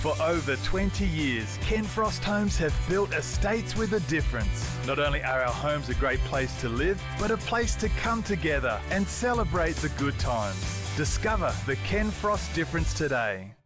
For over 20 years, Kenfrost Homes have built estates with a difference. Not only are our homes a great place to live, but a place to come together and celebrate the good times. Discover the Kenfrost Difference today.